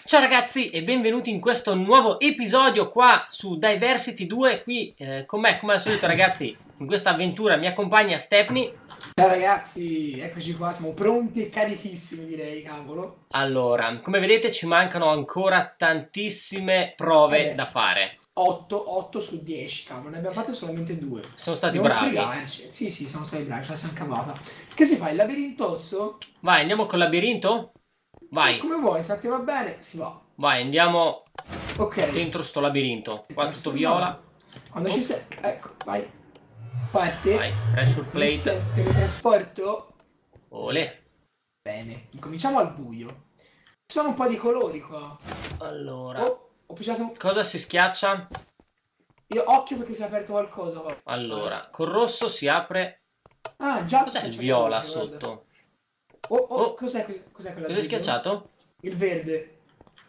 Ciao ragazzi e benvenuti in questo nuovo episodio qua su Diversity 2. Qui con me, come al solito ragazzi, in questa avventura mi accompagna Stepney. Ciao ragazzi, eccoci qua, siamo pronti e carichissimi direi, cavolo. Allora, come vedete ci mancano ancora tantissime prove da fare. 8 su 10, cavolo, ne abbiamo fatte solamente 2. Sono stati bravi. Sì, siamo stati bravi, ce la siamo cavata. Che si fa, il labirintozzo? Vai, andiamo col labirinto? Vai. Come vuoi, se a te va bene, si va. Vai, andiamo dentro sto labirinto. Qua tutto viola. Quando ci sei, ecco, vai. Parti. Vai, pressure plate. Teletrasporto. Olè. Bene, cominciamo al buio. Ci sono un po' di colori qua. Allora. Ho pigiato... Cosa si schiaccia? Occhio perché si è aperto qualcosa qua. Allora, col rosso si apre. Ah, già. Cos'è il viola sotto? Cos'è quella? Cosa hai schiacciato? Il verde.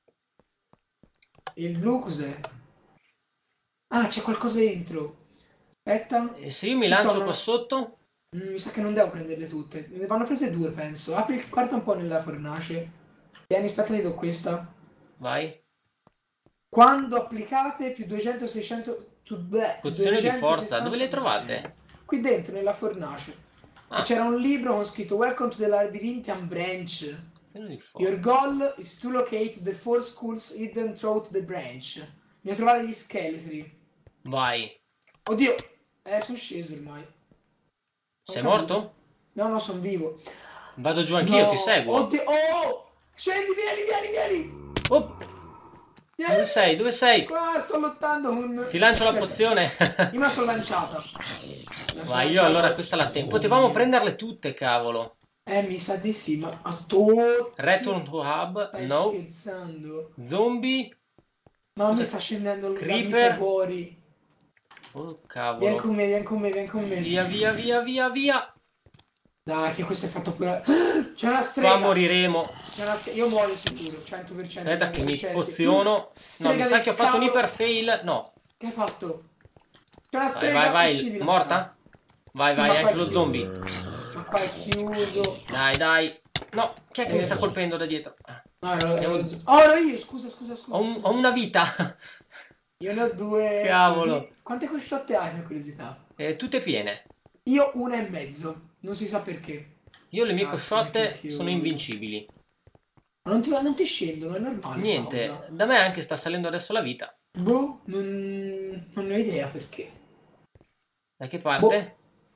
Il blu cos'è? Ah, c'è qualcosa dentro. Aspetta. E se io mi lancio qua sotto? Mi sa che non devo prenderle tutte. Ne vanno prese 2, penso. Guarda un po' nella fornace. Vieni, aspetta, ti do questa. Vai. Quando applicate più 200, 600... Pozioni di forza, dove le trovate? Qui dentro, nella fornace. C'era un libro con scritto Welcome to the Labyrinthian Branch. Your goal is to locate the 4 schools hidden throughout the branch. Bisogna trovare gli scheletri. Vai. Oddio, sono sceso ormai. Sei morto? No, sono vivo. Vado giù anch'io, ti seguo. Oddio, scendi, vieni. Oh. Dove sei? Dove sei? Qua sto lottando con... Ti lancio la pozione. Io me la sono lanciata. Vai, io allora questa la tengo. Potevamo prenderle tutte, cavolo. Mi sa di sì, ma... Return to hub. Stai No. scherzando. Zombie. Ma mi sta scendendo il Creeper fuori. Oh, cavolo. Vieni con me. Via. Dai, che questo è fatto pure... C'è una strega. Qua moriremo. Io muoio sicuro, 100%. Aspetta che mi poziono. No, mi sa che ho fatto un iper fail. No. Che hai fatto? C'è una strega. Vai. Morta? Vai, anche lo zombie. Ma qua è chiuso. Dai. No, chi è che mi sta colpendo da dietro? Ero io, scusa. Ho una vita. Io ne ho 2. Cavolo. Quante cosciotte hai, per curiosità? Tutte piene. Io 1,5. Non si sa perché. Io le mie cosciotte sono invincibili. Ma non ti scendono, è normale. Niente, da me anche sta salendo adesso la vita. Boh, non ho idea perché. Da che parte?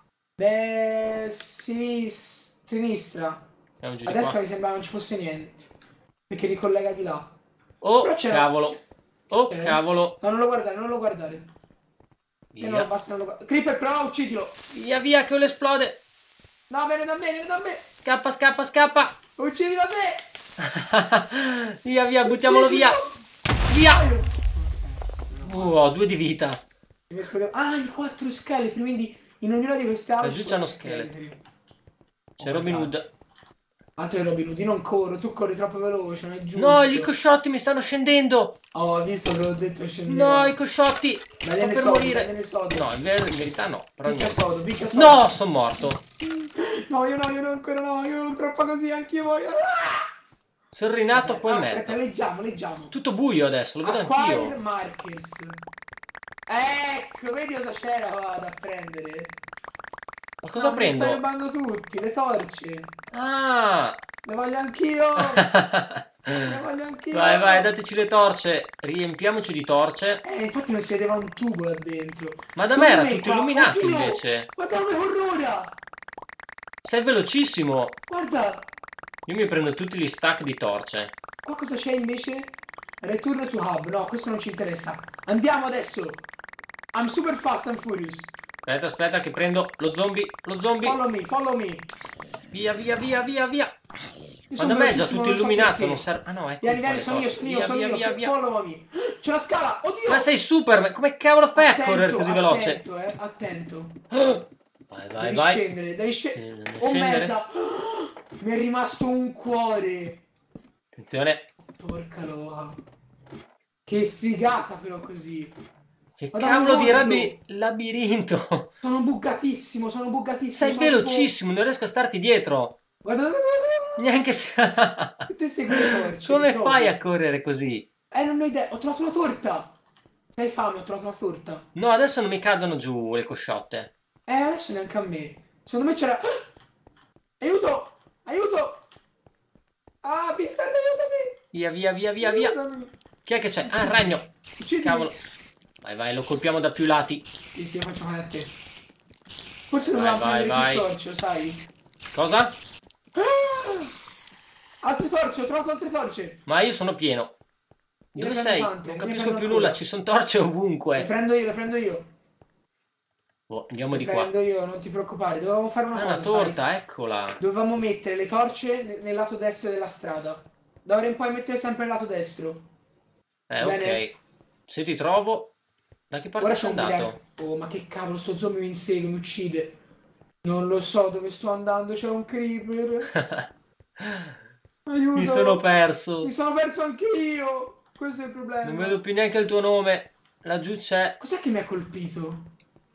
Sinistra. A Qua. destra mi sembrava non ci fosse niente. Perché ricollega di là. Oh, cavolo. Cavolo. No, non lo guardare. Via. Non basta, Creeper, però uccidilo. Via, che esplode. No, viene da me. Scappa. Uccidilo a me. Via, buttiamolo via. Ho 2 di vita. I 4 scheletri, quindi in ognuna di queste aule giù c'hanno scheletri. C'è Robin Hood. Altro Robin Hood, io non corro, tu corri troppo veloce, non è giusto. No, i cosciotti mi stanno scendendo. Ho visto che l'ho detto scendere. No, i cosciotti. Sto per morire. No, in verità no. Picchia sodo. No, sono morto. No, io ancora no, io troppo così, anch'io voglio. Sono rinato qua in mezzo. Leggiamo. Tutto buio adesso, lo vedo anch'io. Markers. Ecco, vedi cosa c'era da prendere. Ma cosa prendo? Stai rubando tutti, le torce. Ah. Le voglio anch'io. Vai, dateci le torce. Riempiamoci di torce. Infatti non si vedeva un tubo là dentro. Ma da me era tutto illuminato invece. Guarda come corro ora. Sei velocissimo. Guarda. Io mi prendo tutti gli stack di torce. Qua cosa c'è invece? Return to hub. No, questo non ci interessa. Andiamo adesso. I'm super fast and furious. Aspetta che prendo lo zombie. Follow me. Via. Ma da me è già tutto illuminato, non serve. Ah no, ecco. Vieni, sono io. Follow me. C'è la scala, oddio. Ma sei super, come cavolo fai a correre così veloce? Attento. Vai. Devi scendere. Oh merda. Mi è rimasto un cuore. Attenzione. Porca loa. Che figata però così. Che cavolo di labirinto. Sono buggatissimo. Sei velocissimo, non riesco a starti dietro. Guarda. Neanche se... Te segui le torce. Come fai a correre così? Non ho idea. Ho trovato una torta. Hai fame? Ho trovato una torta. No, adesso non mi cadono giù le cosciotte. Adesso neanche a me. Secondo me c'era... Aiuto! Aiuto! Ah, Pixar, aiutami! Via, via, via, via, via. Aiutami. Chi è che c'è? Ah, il ragno. Uccidimi. Cavolo. Vai, vai, lo colpiamo da più lati. Sì, lo faccio male a te. Forse Vai, dovevamo vai, prendere vai. più torce, lo sai? Cosa? Altre torce, ho trovato altre torce. Ma io sono pieno. Io Dove ne prendo sei? tante, Non io ne capisco prendo più ancora. nulla, ci sono torce ovunque. Le prendo io, le prendo io. Oh, andiamo di Le qua. prendo io, non ti preoccupare. Dovevamo fare una Ah, cosa, una torta, sai? eccola. Dovevamo mettere le torce nel lato destro della strada. Da ora in poi mettere sempre il lato destro. Bene. Ok. Se ti trovo... Da che parte Ora sei c'è un andato? Oh, ma che cavolo, sto zombie mi insegue, mi uccide. Non lo so dove sto andando, c'è un creeper. Aiuto. Mi sono perso. Mi sono perso anch'io. Questo è il problema. Non vedo più neanche il tuo nome. Laggiù c'è. Cos'è che mi ha colpito?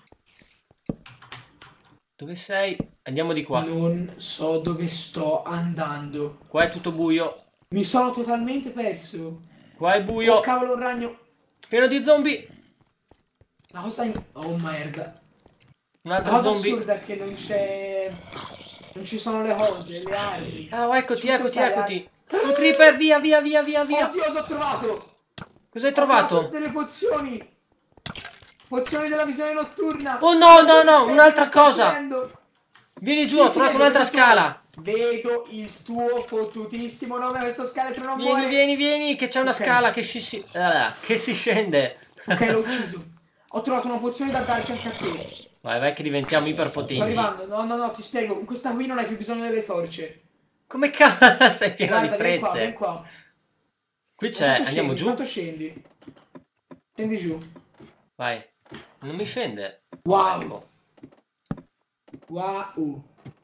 Dove sei? Andiamo di qua. Non so dove sto andando. Qua è tutto buio. Mi sono totalmente perso. Qua è buio. Oh cavolo, un ragno. Pieno di zombie. La cosa oh merda. Un La altro cosa zombie. assurda è che non c'è... Non ci sono le cose, le armi. Ah, eccoti, Ci sono eccoti, state eccoti. Un creeper, via, via, via, via, via. Oddio, cosa ho trovato? Cosa hai Ho trovato trovato? delle pozioni. Pozioni della visione notturna. Oh no, no, no, Cosa un'altra sta cosa. succedendo? Vieni giù, ho trovato un'altra scala. Vedo il tuo fottutissimo nome, questo scheletro non Vieni, muore. vieni, vieni, che c'è una Ok. scala che che si scende. Ok, l'ho ucciso. Ho trovato una pozione da darti anche a te. Vai, vai che diventiamo Sto iperpotenti. arrivando. No, no, no, ti spiego. In questa qui non hai più bisogno delle torce. Come cazzo sei pieno Guarda, di vieni qua, frezze? vieni qua. Qui c'è, andiamo giù. Quanto scendi? Scendi giù. Vai. Non mi scende. Wow. Ecco. Wow.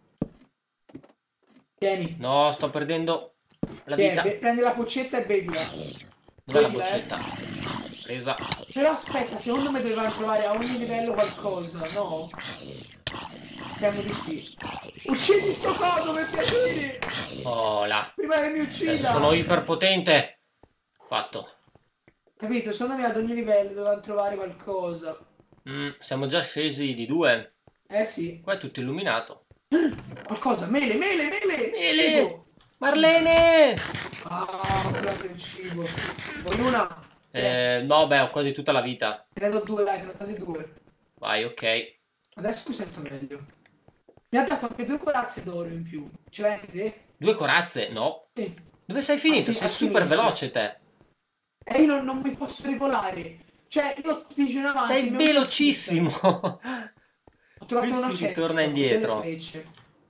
Tieni. No, sto perdendo la vita. Prendi la boccetta e bevila. Dov'è la bevila, boccetta? Presa. Però aspetta, secondo me dovevamo trovare a ogni livello qualcosa, no? Speriamo di sì. Uccidi sto coso per piacere! Oh là. Prima che mi uccida! Adesso sono iperpotente. Fatto. Capito? Secondo me ad ogni livello dovevamo trovare qualcosa. Siamo già scesi di 2. Eh sì. Qua è tutto illuminato. Qualcosa, mele, mele, mele! Mele! Cibo. Marlene! Ah, ho preso il cibo. Vuoi una? No, beh, ho quasi tutta la vita. Te ne do due, dai, te ne ho date due. Vai, ok. Adesso mi sento meglio. Mi ha dato anche 2 corazze d'oro in più. Ce l'hai anche te? 2 corazze? No. Sì. Dove sei finito? Ah, sì, Sei a super sinistra. veloce te. E io non mi posso regolare. Cioè, io spingo in avanti. Sei mi ho velocissimo. Ho trovato Qui una si cesta ritorna con indietro. delle frecce.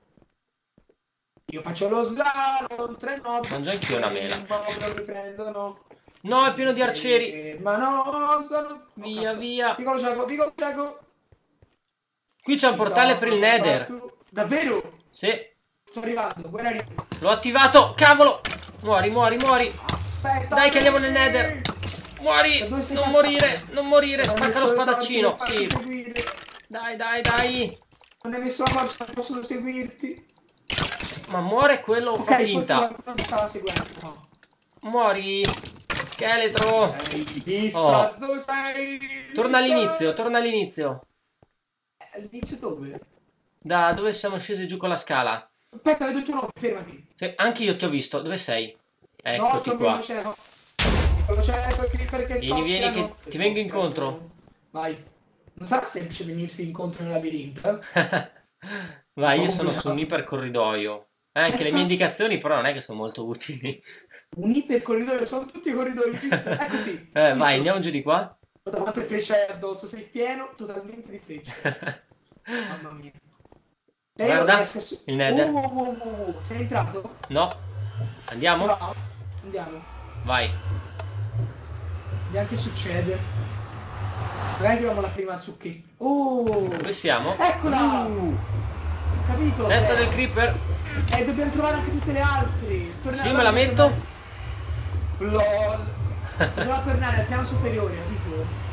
Io faccio lo slalom, 3 nob. Mangio anch'io una mela. Mi prendono. No, è pieno di arcieri. Ma no, sono... Via, cazzo. via. Piccolo cieco, piccolo cieco. Qui c'è un portale per il Nether. Davvero? Sì, Sto arrivando, guarda arrivo. l'ho attivato. Cavolo. Muori, muori, muori. Aspetta. Dai che andiamo nel Nether. Muori. Da dove sei Non passato? morire. Non morire. Non ho Spacca messo lo le spadaccino. torce, Sì. fatti seguire. Dai, dai, dai. Non hai messo la marcia, non posso seguirti. Ma muore quello, fa finta. Non stava seguendo. No. Muori. Scheletro. Sei vista, Oh. dove sei? Torna all'inizio, torna all'inizio. All'inizio dove? Da dove siamo scesi giù con la scala. Aspetta, vedo il tuo nome, fermati. Anche io ti ho visto. Dove sei? No, Eccoti non qua. vedo, c'è, no. Quello c'è quel creeper che Vieni, vieni, scoppiano. che ti vengo incontro. Vai. Non sarà semplice venirsi incontro nel labirinto, eh? Vai, io Oh, sono mio. su un ipercorridoio. Anche le mie indicazioni però non è che sono molto utili. Un ipercorridoio, sono tutti i corridoi. Eccoti. Vai, andiamo giù di qua. Da quante frecce hai addosso? Sei pieno totalmente di frecce. Mamma mia. E io Guarda, riesco a il Nether. Sei entrato? No. Andiamo? No. Andiamo. Vai. Vediamo che succede. Magari troviamo la prima zucchetta. Oh! Dove siamo? Eccola! Capito? Testa del creeper. Dobbiamo trovare anche tutte le altre. Sì, me la metto. LOL. Dobbiamo tornare al piano superiore, capito?